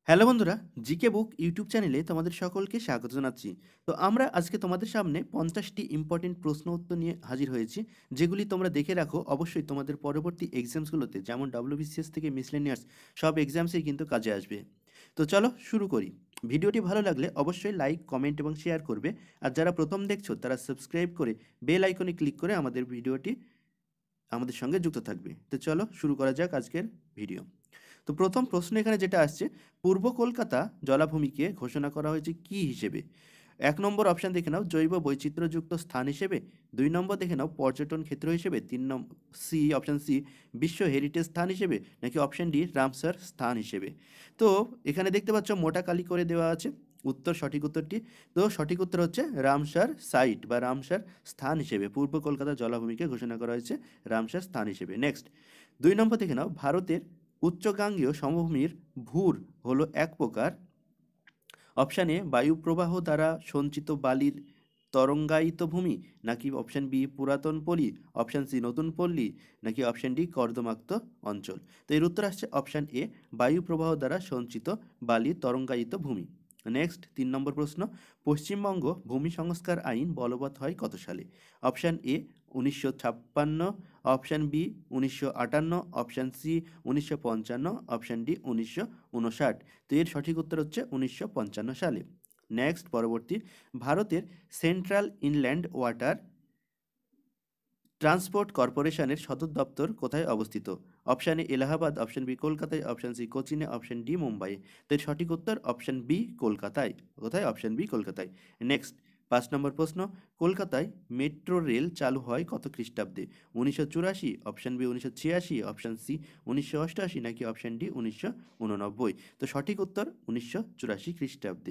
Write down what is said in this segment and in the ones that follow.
Hello বন্ধুরা, GK বুক YouTube চ্যানেলে তোমাদের সকলকে স্বাগত জানাচ্ছি। তো আমরা আজকে তোমাদের সামনে 50টি ইম্পর্টেন্ট প্রশ্ন উত্তর নিয়ে হাজির হয়েছি, যেগুলি তোমরা দেখে রাখো। অবশ্যই তোমাদের পরবর্তী এক্সামসগুলোতে, যেমন ডাব্লিউবিসিএস থেকে মিসলেনিয়াস, সব এক্সামসেই কিন্তু কাজে আসবে। তো চলো শুরু করি। ভিডিওটি ভালো লাগলে অবশ্যই লাইক, কমেন্ট এবং শেয়ার করবে। আর যারা প্রথম দেখছো তারা সাবস্ক্রাইব করে বেল আইকনে ক্লিক করে আমাদের ভিডিওটি আমাদের সঙ্গে যুক্ত থাকবে। তো চলো শুরু করা যাক আজকের ভিডিও। তো প্রথম প্রশ্ন এখানে যেটা আসছে, পূর্ব কলকাতা জলাভূমিকে ঘোষণা করা হয়েছে কি হিসেবে? 1 নম্বর অপশান দেখে নাও জৈব বৈচিত্র্যযুক্ত স্থান হিসেবে, 2 নম্বর দেখে নাও পর্যটন ক্ষেত্র হিসেবে, 3 নম্বর অপশান সি বিশ্ব হেরিটেজ স্থান হিসেবে, নাকি অপশান ডি রামসার স্থান হিসেবে। তো এখানে দেখতে পাচ্ছ মোটা কালি করে দেওয়া আছে সঠিক উত্তরটি। তো সঠিক উত্তর হচ্ছে রামসার সাইট বা রামসার স্থান হিসেবে পূর্ব কলকাতা জলাভূমিকে ঘোষণা করা হয়েছে রামসার স্থান হিসেবে। নেক্সট, 2 নম্বর দেখে নাও ভারতের উচ্চগাঙ্গীয় সমভূমির ভূর হলো এক প্রকার। অপশান এ বায়ুপ্রবাহ দ্বারা সঞ্চিত বালির তরঙ্গায়িত ভূমি, নাকি অপশান বি পুরাতন পল্লী, অপশান সি নতুন পল্লী, নাকি অপশান ডি কর্দমাক্ত অঞ্চল। তো এর উত্তর আসছে অপশান এ বায়ুপ্রবাহ দ্বারা সঞ্চিত বালির তরঙ্গায়িত ভূমি। নেক্সট, 3 নম্বর প্রশ্ন, পশ্চিমবঙ্গ ভূমি সংস্কার আইন বলবৎ হয় কত সালে? Option A 1956, option B 1958, option C 1955, option D 1959। তো এর সঠিক উত্তর হচ্ছে 1955 সালে। নেক্সট, পরবর্তী, ভারতের সেন্ট্রাল ইনল্যান্ড ওয়াটার ট্রান্সপোর্ট কর্পোরেশনের সদর দপ্তর কোথায় অবস্থিত? Option A Allahabad, option B কলকাতায়, অপশান সি কোচিনে, অপশান ডি মুম্বাইয়ে। তো এর সঠিক উত্তর অপশান বি কলকাতায়। কোথায়? অপশান বি কলকাতায়। নেক্সট, 5 নম্বর প্রশ্ন, কলকাতায় মেট্রো রেল চালু হয় কত খ্রিস্টাব্দে? 1984, অপশান বি 1986, অপশান সি 1988, নাকি অপশান ডি 1989। তো সঠিক উত্তর 1984 খ্রিস্টাব্দে।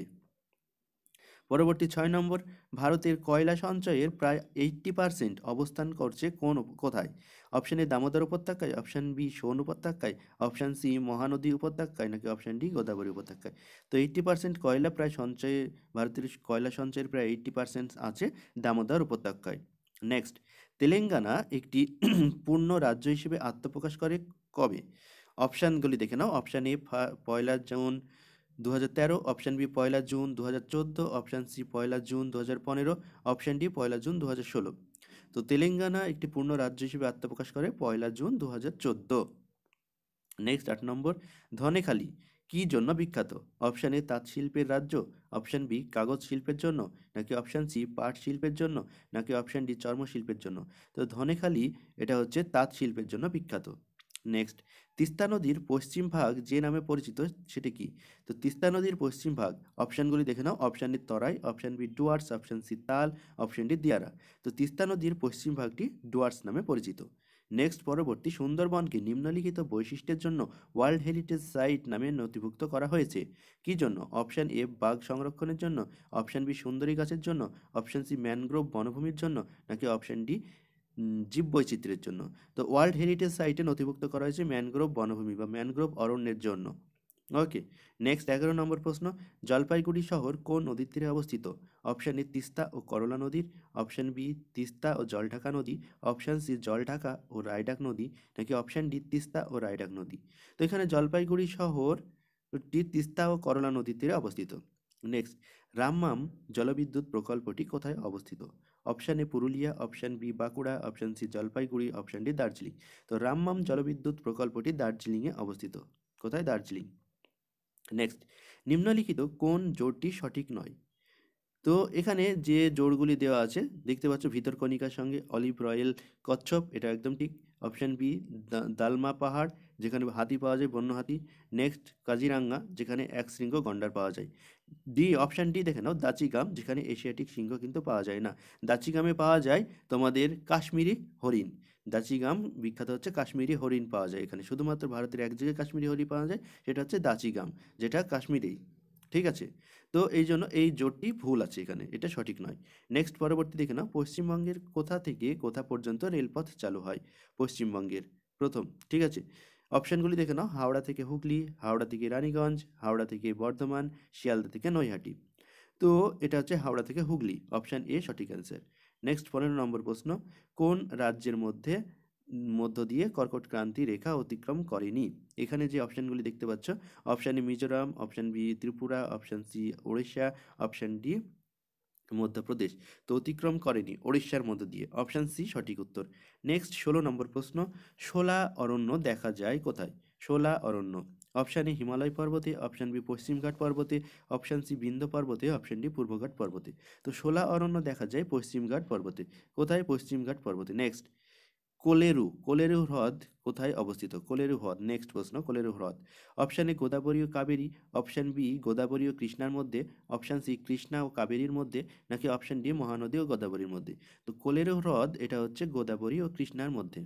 পরবর্তী 6 নম্বর, ভারতের কয়লা সঞ্চয়ের প্রায় 80% অবস্থান করছে কোথায়? অপশন এ দামোদর উপত্যকায়, অপশন বি সোন উপত্যকায়, অপশন সি মহানদী উপত্যকায়, নাকি অপশন ডি গোদাবরী উপত্যকায়। তো 80% কয়লা প্রায় সঞ্চয়ে, ভারতের কয়লা সঞ্চয়ের প্রায় 80% আছে দামোদর উপত্যকায়। নেক্সট, তেলেঙ্গানা একটি পূর্ণ রাজ্য হিসেবে আত্মপ্রকাশ করে কবে? অপশানগুলি দেখে নাও। Option A 1 June 2013, option B 1 June 2014, option C 1 June 2015, option D 1 June 2016। তো তেলেঙ্গানা একটি পূর্ণ রাজ্য হিসেবে আত্মপ্রকাশ করে 1 জুন 2014। নেক্সট, 8 নম্বর, ধনেখালি কি জন্য বিখ্যাত? অপশান এ তাঁত শিল্পের রাজ্য, অপশান বি কাগজ শিল্পের জন্য, নাকি অপশান সি পাট শিল্পের জন্য, নাকি অপশান ডি চর্মশিল্পের জন্য। তো ধনেখালি এটা হচ্ছে তাঁত শিল্পের জন্য বিখ্যাত। নেক্সট, তিস্তা নদীর পশ্চিম ভাগ যে নামে পরিচিত সেটি কি? তো তিস্তা নদীর পশ্চিম ভাগ, অপশানগুলি দেখে নাও। Option D Terai, option B Dooars, option C Tal, option D Diara. তো তিস্তা নদীর পশ্চিম ভাগটি ডুয়ার্স নামে পরিচিত। নেক্সট, পরবর্তী, সুন্দরবনকে নিম্নলিখিত বৈশিষ্ট্যের জন্য ওয়ার্ল্ড হেরিটেজ সাইট নামে নথিভুক্ত করা হয়েছে কি জন্য? অপশান এ বাঘ সংরক্ষণের জন্য, অপশান বি সুন্দরী গাছের জন্য, অপশান সি ম্যানগ্রোভ বনভূমির জন্য, নাকি অপশান ডি জীববৈচিত্র্যের জন্য। তো ওয়ার্ল্ড হেরিটেজ সাইটে নথিভুক্ত করা হয়েছে ম্যানগ্রোভ বনভূমি বা ম্যানগ্রোভ অরণ্যের জন্য। ওকে। নেক্সট, 11 নম্বর প্রশ্ন, জলপাইগুড়ি শহর কোন নদীর তীরে অবস্থিত? অপশান এ তিস্তা ও করলা নদীর, অপশান বি তিস্তা ও জলঢাকা নদী, অপশান সি জলঢাকা ও রায়ডাক নদী, নাকি অপশান ডি তিস্তা ও রায়ডাক নদী। তো এখানে জলপাইগুড়ি শহরটি তিস্তা ও করলা নদীর তীরে অবস্থিত। নেক্সট, রামমাম জলবিদ্যুৎ প্রকল্পটি কোথায় অবস্থিত? Option A Purulia, option B Bankura, option C Jalpaiguri, option D Darjeeling. তো রামমাম জলবিদ্যুৎ প্রকল্পটি দার্জিলিংয়ে অবস্থিত। কোথায়? দার্জিলিং। নেক্সট, নিম্নলিখিত কোন জোড়টি সঠিক নয়? তো এখানে যে জোড়গুলি দেওয়া আছে দেখতে পাচ্ছ, ভিতরকণিকার সঙ্গে অলিভ রয়েল কচ্ছপ, এটা একদম ঠিক। অপশান বি দালমা পাহাড়, যেখানে হাতি পাওয়া যায়, বন্য হাতি। নেক্সট, কাজিরাঙ্গা, যেখানে এক শৃঙ্গ গন্ডার পাওয়া যায়। ডি, অপশান ডি দেখে নাও, দাচিগাম, যেখানে এশিয়াটিক সিংহ কিন্তু পাওয়া যায় না। দাচিগামে পাওয়া যায় তোমাদের কাশ্মীরি হরিণ। দাচিগাম বিখ্যাত হচ্ছে কাশ্মীরি হরিণ পাওয়া যায় এখানে। শুধুমাত্র ভারতের এক জায়গায় কাশ্মীরি হরিণ পাওয়া যায়, সেটা হচ্ছে দাচিগাম, যেটা কাশ্মীরেই। ঠিক আছে। তো এই জন্য এই জোটটি ভুল আছে এখানে, এটা সঠিক নয়। নেক্সট, পরবর্তী দেখে নাও, পশ্চিমবঙ্গের কোথা থেকে কোথা পর্যন্ত রেলপথ চালু হয়? পশ্চিমবঙ্গের প্রথম, ঠিক আছে। অপশানগুলি দেখে নাও, হাওড়া থেকে হুগলি, হাওড়া থেকে রানীগঞ্জ, হাওড়া থেকে বর্ধমান, শিয়ালদা থেকে নৈহাটি। তো এটা হচ্ছে হাওড়া থেকে হুগলি, অপশান এ সঠিক অ্যান্সার। নেক্সট, 15 নম্বর প্রশ্ন, কোন রাজ্যের মধ্যে মধ্য দিয়ে কর্কট ক্রান্তি রেখা অতিক্রম করেনি। এখানে যে অপশানগুলি দেখতে পাচ্ছ, option A Mizoram, option B Tripura, option C Odisha, option D Madhya Pradesh. তো অতিক্রম করেনি ওড়িশার মধ্য দিয়ে, অপশান সি সঠিক উত্তর। নেক্সট 16 নম্বর প্রশ্ন, শোলা অরণ্য দেখা যায় কোথায়? শোলা অরণ্য, অপশান এ হিমালয় পর্বতে, অপশান বি পশ্চিমঘাট পর্বতে, অপশান সি বিন্ধ্য পর্বতে, অপশান ডি পূর্বঘাট পর্বতে। তো শোলা অরণ্য দেখা যায় পশ্চিমঘাট পর্বতে। কোথায়? পশ্চিমঘাট পর্বতে। নেক্সট, কোলেরু হ্রদ কোথায় অবস্থিত? কোলেরু হ্রদ, নেক্সট প্রশ্ন, কোলেরু হ্রদ, অপশান এ গোদাবরী ও কাবেরী, অপশান বি গোদাবরী ও কৃষ্ণার মধ্যে, অপশান সি কৃষ্ণা ও কাবেরীর মধ্যে, নাকি অপশান ডি মহানদী ও গোদাবরীর মধ্যে। তো কোলেরু হ্রদ এটা হচ্ছে গোদাবরী ও কৃষ্ণার মধ্যে।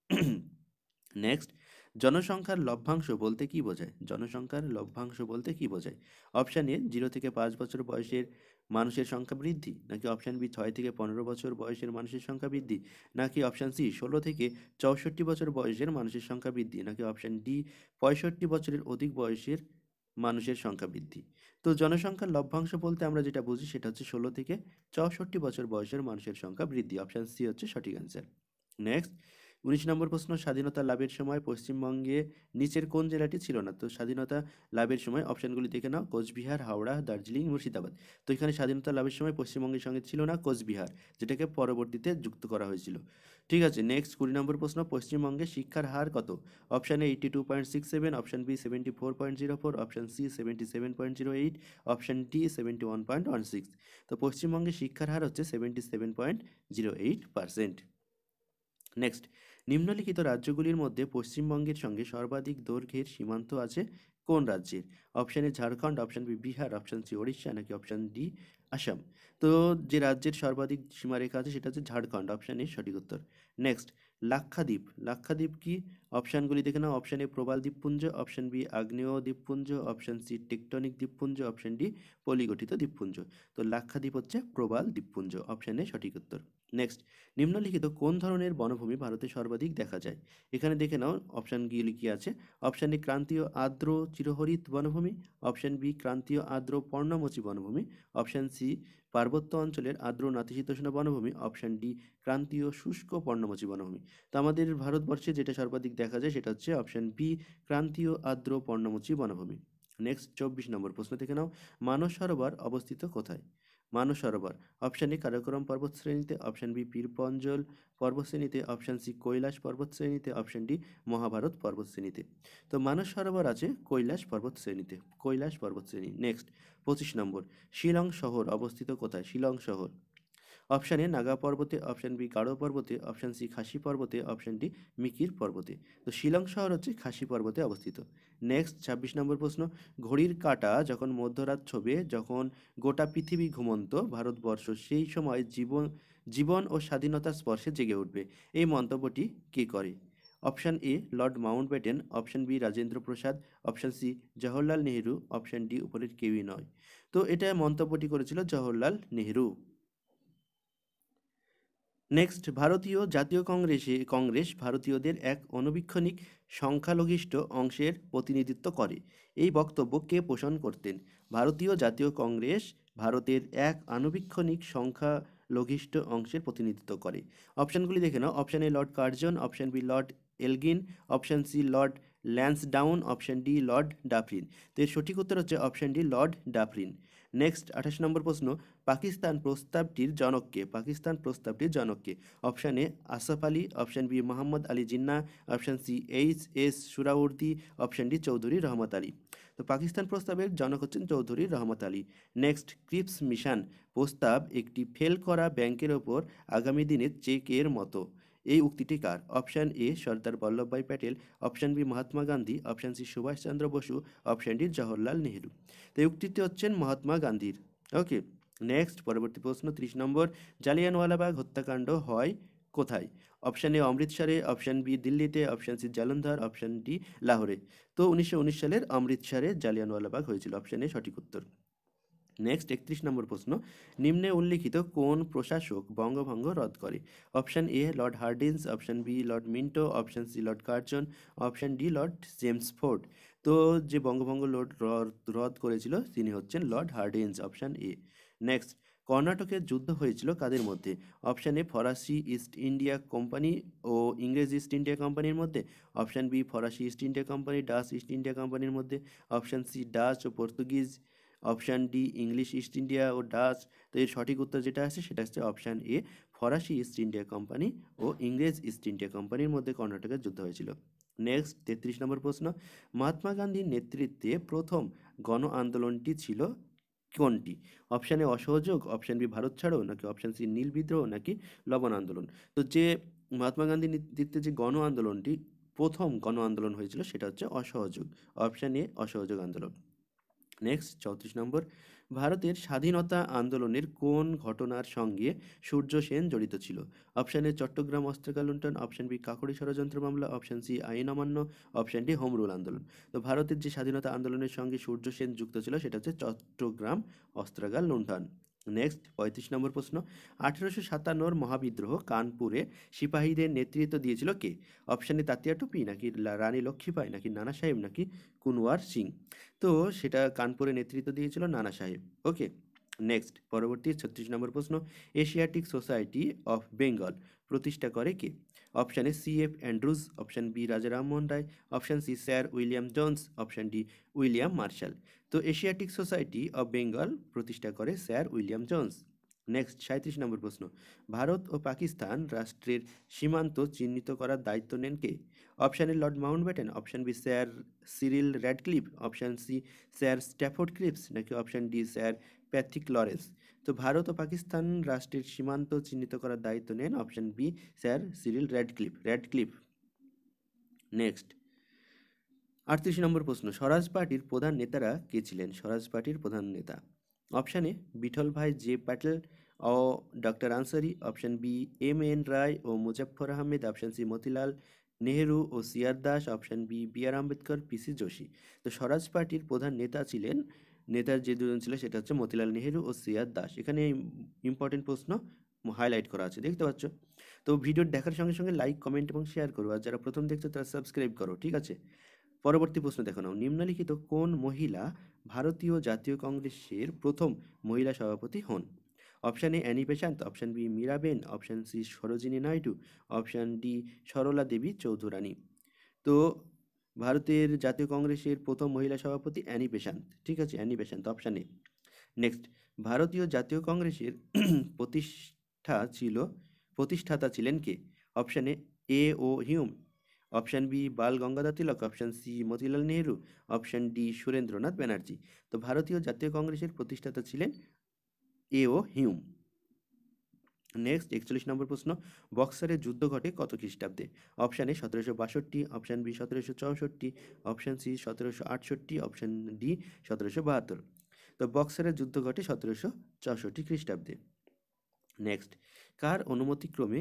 নেক্সট, জনসংখ্যার লভ্যাংশ বলতে কি বোঝায়? জনসংখ্যার লভ্যাংশ বলতে কি বোঝায়? অপশান এ 0 থেকে 5 বছর বয়সের মানুষের সংখ্যা বৃদ্ধি, নাকি অপশান বি 6 থেকে 15 বছর বয়সের মানুষের সংখ্যা বৃদ্ধি, নাকি অপশান সি 16 থেকে 64 বছর বয়সের মানুষের সংখ্যা বৃদ্ধি, নাকি অপশান ডি 65 বছরের অধিক বয়সের মানুষের সংখ্যা বৃদ্ধি। তো জনসংখ্যার লভ্যাংশ বলতে আমরা যেটা বুঝি সেটা হচ্ছে 16 থেকে 64 বছর বয়সের মানুষের সংখ্যা বৃদ্ধি, অপশান সি হচ্ছে সঠিক অ্যান্সার। নেক্সট, 19 নম্বর প্রশ্ন, স্বাধীনতা লাভের সময় পশ্চিমবঙ্গে নিচের কোন জেলাটি ছিল না? তো স্বাধীনতা লাভের সময় অপশানগুলি দেখে নাও, কোচবিহার, হাওড়া, দার্জিলিং, মুর্শিদাবাদ। তো এখানে স্বাধীনতা লাভের সময় পশ্চিমবঙ্গের সঙ্গে ছিল না কোচবিহার, যেটাকে পরবর্তীতে যুক্ত করা হয়েছিল। ঠিক আছে, নেক্সট 20 নম্বর প্রশ্ন, পশ্চিমবঙ্গে শিক্ষার হার কত? Option A 82.67, option B 74.04, option C 77.08, option D 71.16। তো পশ্চিমবঙ্গে শিক্ষার হার হচ্ছে 77.08%। নেক্সট, নিম্নলিখিত রাজ্যগুলির মধ্যে পশ্চিমবঙ্গের সঙ্গে সর্বাধিক দৈর্ঘ্যের সীমান্ত আছে কোন রাজ্যের? Option A Jharkhand, option B Bihar, option C Odisha, নাকি অপশান ডি আসাম। তো যে রাজ্যের সর্বাধিক সীমারেখা আছে সেটা হচ্ছে ঝাড়খণ্ড, অপশান এ সঠিক উত্তর। নেক্সট, লাক্ষাদ্বীপ, লাক্ষাদ্বীপ কি? অপশানগুলি দেখে নাও, অপশান এ প্রবাল দ্বীপপুঞ্জ, অপশান বি আগ্নেয় দ্বীপপুঞ্জ, অপশান সি টেকটনিক দ্বীপপুঞ্জ, অপশান ডি পলিগঠিত দ্বীপপুঞ্জ। তো লাক্ষাদ্বীপ হচ্ছে প্রবাল দ্বীপপুঞ্জ, অপশান এ সঠিক উত্তর। নেক্সট, নিম্নলিখিত কোন ধরনের বনভূমি ভারতে সর্বাধিক দেখা যায়? এখানে দেখে নাও অপশানগুলি কি আছে। অপশান এ ক্রান্তীয় আর্দ্র চিরহরিৎ বনভূমি, অপশান বি ক্রান্তীয় আর্দ্র পর্ণমোচী বনভূমি, অপশান সি পার্বত্য অঞ্চলের আর্দ্র নাতিশীতোষ্ণ বনভূমি, অপশান ডি ক্রান্তীয় শুষ্ক পর্ণমোচী বনভূমি। তো আমাদের ভারতবর্ষে যেটা সর্বাধিক দেখা যায় সেটা হচ্ছে অপশান বি ক্রান্তীয় আর্দ্র পর্ণমোচী বনভূমি। নেক্সট 24 নম্বর প্রশ্ন থেকে নাও, মানস সরোবর অবস্থিত কোথায়? মানস সরোবর, অপশান এ কারাকোরাম পর্বতশ্রেণীতে, অপশান বি পীরপঞ্জল পর্বতশ্রেণীতে, অপশান সি কৈলাস পর্বতশ্রেণীতে, অপশান ডি মহাভারত পর্বতশ্রেণীতে। তো মানস সরোবর আছে কৈলাস পর্বতশ্রেণীতে, কৈলাস পর্বতশ্রেণী। নেক্সট 25 নম্বর, শিলং শহর অবস্থিত কোথায়? শিলং শহর, অপশান এ নাগা পর্বতে, অপশান বি গারো পর্বতে, অপশান সি খাসি পর্বতে, অপশান ডি মিকির পর্বতে। তো শিলং শহর হচ্ছে খাসি পর্বতে অবস্থিত। নেক্সট 26 নম্বর প্রশ্ন, ঘড়ির কাঁটা যখন মধ্যরাত ছোবে, যখন গোটা পৃথিবী ঘুমন্ত, ভারতবর্ষ সেই সময় জীবন জীবন ও স্বাধীনতার স্পর্শে জেগে উঠবে, এই মন্তব্যটি কে করে? Option A lord Mountbatten, option B Rajendra Prasad, option C Jawaharlal Nehru, option D উপরের কেউই নয়। তো এটা মন্তব্যটি করেছিল জওহরলাল নেহেরু। নেক্সট, ভারতীয় জাতীয় কংগ্রেস ভারতীয়দের এক অনবীক্ষণিক সংখ্যালঘিষ্ঠ অংশের প্রতিনিধিত্ব করে, এই বক্তব্য কে পোষণ করতেন? ভারতীয় জাতীয় কংগ্রেস ভারতের এক আনুবীক্ষণিক সংখ্যালঘিষ্ঠ অংশের প্রতিনিধিত্ব করে। অপশানগুলি দেখে নাও, option A lord Curzon, option B lord Elgin, option C lord Lansdowne, option D lord Dufferin. তো এর সঠিক উত্তর হচ্ছে option D lord Dufferin. Next 28 নম্বর প্রশ্ন, পাকিস্তান প্রস্তাবটির জনককে? পাকিস্তান প্রস্তাবটির জনককে? Option A Asaf Ali, option B Mohammad Ali Jinnah, option C H Suhrawardy, option D Chaudhry Rahmat Ali. তো পাকিস্তান প্রস্তাবের জনক হচ্ছেন Chowdhury Rahmat Ali. Next, Cripps mission প্রস্তাব একটি ফেল করা ব্যাংকের ওপর আগামী দিনে চেকের মতো, এই উক্তিটি কার? Option A Sardar Vallabhbhai Patel, option B Mahatma Gandhi, option C Subhash Chandra Bose, option D Jawaharlal Nehru. তো এই উক্তিটি হচ্ছেন মহাত্মা গান্ধীর। ওকে, নেক্সট পরবর্তী প্রশ্ন 30 নম্বর, জালিয়ানওয়ালাবাগ হত্যাকাণ্ড হয় কোথায়? অপশান এ অমৃতসরে, অপশান বি দিল্লিতে, option C Jalandhar, option D লাহোরে। তো 1919 সালের অমৃতসরে জালিয়ানওয়ালাবাগ হয়েছিল, অপশান এ সঠিক উত্তর। নেক্সট 31 নম্বর প্রশ্ন, নিম্নে উল্লিখিত কোন প্রশাসক বঙ্গভঙ্গ রদ করে? Option A lord Hardinge, option B lord Minto, option C lord Curzon, option D lord James Ford. তো যে বঙ্গভঙ্গ রদ করেছিল তিনি হচ্ছেন lord Hardinge, option A. Next কর্ণাটকের যুদ্ধ হয়েছিল কাদের মধ্যে? অপশান এ ফরাসি ইস্ট ইন্ডিয়া কোম্পানি ও ইংরেজ ইস্ট ইন্ডিয়া কোম্পানির মধ্যে, অপশান বি ফরাসি east India company Dutch east India কোম্পানির মধ্যে, অপশান সি ডাচ ও Portuguese, option D English east India ও ডাচ। তো এর সঠিক উত্তর যেটা আছে সেটা হচ্ছে অপশান এ ফরাসি ইস্ট ইন্ডিয়া কোম্পানি ও ইংরেজ ইস্ট ইন্ডিয়া কোম্পানির মধ্যে কর্ণাটকের যুদ্ধ হয়েছিল। নেক্সট 33 নম্বর প্রশ্ন, মহাত্মা গান্ধীর নেতৃত্বে প্রথম গণ আন্দোলনটি ছিল কোনটি? অপশান এ অসহযোগ, অপশান বি ভারত ছাড়ো, নাকি অপশান সি নীল বিদ্রোহ, নাকি লবণ আন্দোলন। তো যে মহাত্মা গান্ধীর নেতৃত্বে যে গণ আন্দোলনটি প্রথম গণ আন্দোলন হয়েছিল সেটা হচ্ছে অসহযোগ, অপশান এ অসহযোগ আন্দোলন। নেক্সট 34 নম্বর, ভারতের স্বাধীনতা আন্দোলনের কোন ঘটনার সঙ্গে সূর্য সেন জড়িত ছিল? অপশান এ চট্টগ্রাম অস্ত্রকার লুণ্ঠন, অপশান বি কাকড়ি ষড়যন্ত্র মামলা, অপশান সি আইন অমান্য, অপশান ডি হোম রুল আন্দোলন। তো ভারতের যে স্বাধীনতা আন্দোলনের সঙ্গে সূর্য সেন যুক্ত ছিল সেটা হচ্ছে চট্টগ্রাম অস্ত্রাগার লুণ্ঠন। নেক্সট 35 নম্বর প্রশ্ন, 1857 মহাবিদ্রোহ কানপুরে সিপাহীদের নেতৃত্ব দিয়েছিল কে? অপশান এ তাতিয়া টুপি, নাকি রানী লক্ষ্মীবাই, নাকি নানা সাহেব, নাকি কুনওয়ার সিং। তো সেটা কানপুরে নেতৃত্ব দিয়েছিল নানা সাহেব। ওকে, নেক্সট পরবর্তী 36 নম্বর প্রশ্ন, এশিয়াটিক সোসাইটি অফ বেঙ্গল প্রতিষ্ঠা করে কে? Option A C F Andrews, option B Raja Rammohan Roy, option C sir William Jones, option D William Marshall. তো এশিয়াটিক সোসাইটি অফ বেঙ্গল প্রতিষ্ঠা করে স্যার উইলিয়াম জোন্স। নেক্সট 37 নম্বর প্রশ্ন, ভারত ও পাকিস্তান রাষ্ট্রের সীমান্ত চিহ্নিত করার দায়িত্ব নেন কে? Option A lord Mountbatten, option B sir Cyril Radcliffe, option C sir Stafford Cripps, নাকি option D sir Pethick Lawrence. তো ভারত ও পাকিস্তান রাষ্ট্রের সীমান্ত চিহ্নিত করার দায়িত্ব নেন option B sir Cyril Radcliffe. Next 38 নম্বর প্রশ্ন, স্বরাজ পার্টির প্রধান নেতারা কে ছিলেন? স্বরাজ পার্টির প্রধান নেতা, option A Vithalbhai J Patel ও doctor Ansari, option B M N Roy ও মুজফ্ফর আহমেদ, অপশান সি মতিলাল নেহেরু ও C R Das, option B B R Ambedkar P C Joshi. তো স্বরাজ পার্টির প্রধান নেতা ছিলেন, নেতার যে দুজন ছিল সেটা হচ্ছে মতিলাল নেহেরু ও সিআর দাস। এখানে ইম্পর্টেন্ট প্রশ্ন হাইলাইট করা আছে, দেখতে পাচ্ছ। তো ভিডিও দেখার সঙ্গে সঙ্গে লাইক কমেন্ট এবং শেয়ার করো, আর যারা প্রথম দেখছো তারা সাবস্ক্রাইব করো, ঠিক আছে? পরবর্তী প্রশ্ন দেখো নাও, নিম্নলিখিত কোন মহিলা ভারতীয় জাতীয় কংগ্রেসের প্রথম মহিলা সভাপতি হন? Option A Annie Besant, option B Mirabehn, option C Sarojini Naidu, option D Sarala Devi Chaudhurani. তো ভারতের জাতীয় কংগ্রেসের প্রথম মহিলা সভাপতি অ্যানি বেসান্ত, ঠিক আছে, Annie Besant option A. Next, ভারতীয় জাতীয় কংগ্রেসের প্রতিষ্ঠাতা ছিলেন কে? Option A O Hume, option B Bal Gangadhar Tilak, option C Motilal Nehru, option D Surendranath Banerjee. তো ভারতীয় জাতীয় কংগ্রেসের প্রতিষ্ঠাতা ছিলেন এ ও হিউম। নেক্সট 41 নম্বর প্রশ্ন, বক্সারের যুদ্ধ ঘটে কত খ্রিস্টাব্দে? Option A 1762, option B 1764, option C 1768, option D 1772। তো বক্সারের যুদ্ধ ঘটে 1764 খ্রিস্টাব্দে। নেক্সট, কার অনুমতিক্রমে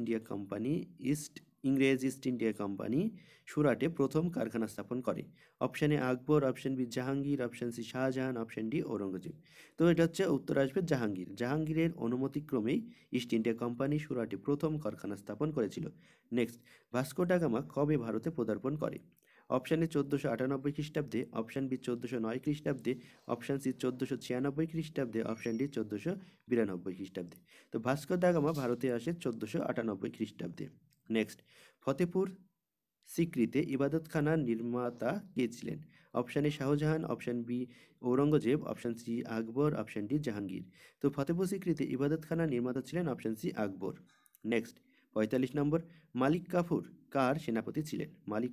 ইংরেজ ইস্ট ইন্ডিয়া কোম্পানি সুরাটে প্রথম কারখানা স্থাপন করে? Option A Akbar, option B Jahangir, option C Shah Jahan, option D Aurangzeb. তো এটা হচ্ছে উত্তর আসবে জাহাঙ্গীরের অনুমতিক্রমেই ইস্ট ইন্ডিয়া কোম্পানি সুরাটে প্রথম কারখানা স্থাপন করেছিল। নেক্সট, ভাস্কো ডা গামা কবে ভারতে পদার্পণ করে? অপশান এ 1498 খ্রিস্টাব্দে, অপশান বি 1409 খ্রিস্টাব্দে, অপশান সি 1496 খ্রিস্টাব্দে, অপশান ডি 1492 খ্রিস্টাব্দে। তো ভাস্কো দা গামা ভারতে আসে 1498 খ্রিস্টাব্দে। নেক্সট, ফতেপুর সিক্রিতে ইবাদতখানার নির্মাতা কে ছিলেন? Option A Shah Jahan, option B Aurangzeb, option C Akbar, option D Jahangir. তো ফতেপুর সিক্রিতে ইবাদতখানার নির্মাতা ছিলেন অপশান সি আকবর। নেক্সট 45 নম্বর, মালিক কাফুর কার সেনাপতি ছিলেন?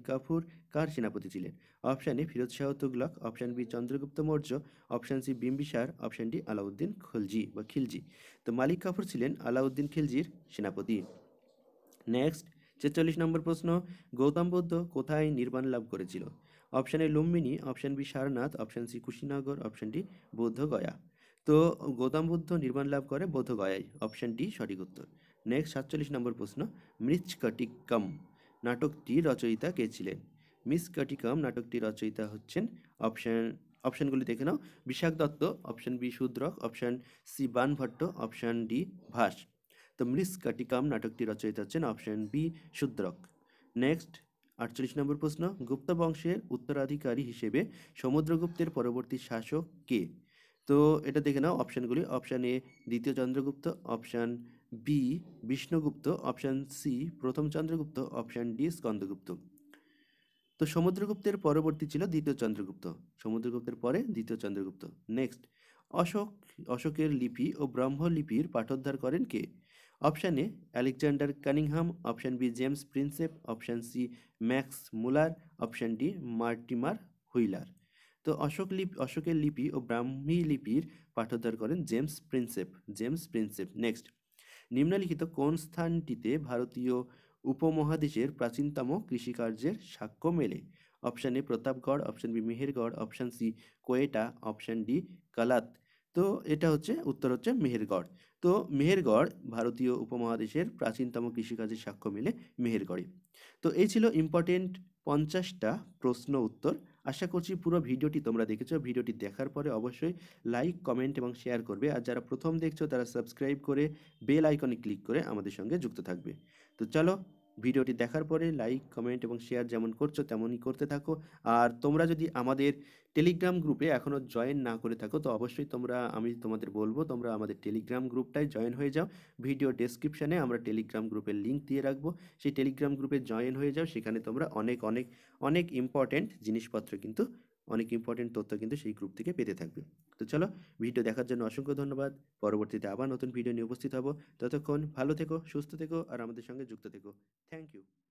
Option A Firoz Shah Tughlaq, option B Chandragupta Maurya, option C Bimbisara, option D Alauddin Khilji. তো মালিক কাফুর ছিলেন আলাউদ্দিন খিলজির সেনাপতি। নেক্সট 46 নম্বর প্রশ্ন, গৌতম বুদ্ধ কোথায় নির্বাণ লাভ করেছিল? Option A Lumbini, option B Sarnath, option C Kushinagar, option D Bodh Gaya. তো গৌতম বুদ্ধ নির্বাণ লাভ করে বোধগয়ায়, অপশান ডি সঠিক উত্তর। নেক্সট 47 নম্বর প্রশ্ন, মৃচ্ছকটিকম নাটকটির রচয়িতা কে ছিলেন? মৃচ্ছকটিকম নাটকটির রচয়িতা হচ্ছেন অপশানগুলি দেখে নাও, Vishakha Datta, option B Shudraka, option C Banabhatta, option D Bhasa. তো মৃচ্ছকটিকম নাটকটির রচয়িতা হচ্ছেন অপশান বি শূদ্রক। নেক্সট 48 নম্বর প্রশ্ন, গুপ্ত বংশের উত্তরাধিকারী হিসেবে সমুদ্রগুপ্তের পরবর্তী শাসক কে? তো এটা দেখে নাও অপশানগুলি। অপশান এ দ্বিতীয় Chandragupta, option B Vishnugupta, option C প্রথম চন্দ্রগুপ্ত, অপশান ডি স্কন্দগুপ্ত। তো সমুদ্রগুপ্তের পরবর্তী ছিল দ্বিতীয় চন্দ্রগুপ্ত, সমুদ্রগুপ্তের পরে দ্বিতীয় চন্দ্রগুপ্ত। নেক্সট, অশোক অশোকের লিপি ও ব্রহ্ম লিপির পাঠোদ্ধার করেন কে? Option A Alexander Cunningham, option B James Prinsep, option C Max Muller, option D Mortimer Wheeler. তো অশোকের লিপি ও ব্রাহ্মী লিপির পাঠোদ্ধার করেন James Prinsep, James Prinsep. Next, নিম্নলিখিত কোন স্থানটিতে ভারতীয় উপমহাদেশের প্রাচীনতম কৃষিকার্যের সাক্ষ্য মেলে? Option A Pratapgarh, option B Mehrgarh, option C Quetta, option D Kalat. তো এটা হচ্ছে উত্তর হচ্ছে মেহেরগড়। তো মেহেরগড় ভারতীয় উপমহাদেশের প্রাচীনতম কৃষিকাজের সাক্ষ্য মেলে মেহেরগড়ে। তো এই ছিল ইম্পর্টেন্ট 50টা প্রশ্ন উত্তর। আশা করছি পুরো ভিডিওটি তোমরা দেখেছো। ভিডিওটি দেখার পরে অবশ্যই লাইক, কমেন্ট এবং শেয়ার করবে। আর যারা প্রথম দেখছো তারা সাবস্ক্রাইব করে বেল আইকনে ক্লিক করে আমাদের সঙ্গে যুক্ত থাকবে। তো চলো, ভিডিওটি দেখার পরে লাইক, কমেন্ট এবং শেয়ার যেমন করছো তেমনই করতে থাকো। আর তোমরা যদি আমাদের টেলিগ্রাম গ্রুপে এখনও জয়েন না করে থাকো তো অবশ্যই আমি তোমাদের বলবো তোমরা আমাদের টেলিগ্রাম গ্রুপটায় জয়েন হয়ে যাও। ভিডিও ডেসক্রিপশানে আমরা টেলিগ্রাম গ্রুপের লিঙ্ক দিয়ে রাখবো, সেই টেলিগ্রাম গ্রুপে জয়েন হয়ে যাও। সেখানে তোমরা অনেক অনেক অনেক ইম্পর্ট্যান্ট জিনিসপত্র কিন্তু, অনেক ইম্পর্ট্যান্ট তথ্য কিন্তু সেই গ্রুপ থেকে পেতে থাকবে। তো চলো, ভিডিও দেখার জন্য অসংখ্য ধন্যবাদ। পরবর্তীতে আবার নতুন ভিডিও নিয়ে উপস্থিত হব। ততক্ষণ ভালো থেকো, সুস্থ থেকো আর আমাদের সঙ্গে যুক্ত থেকো। Thank you.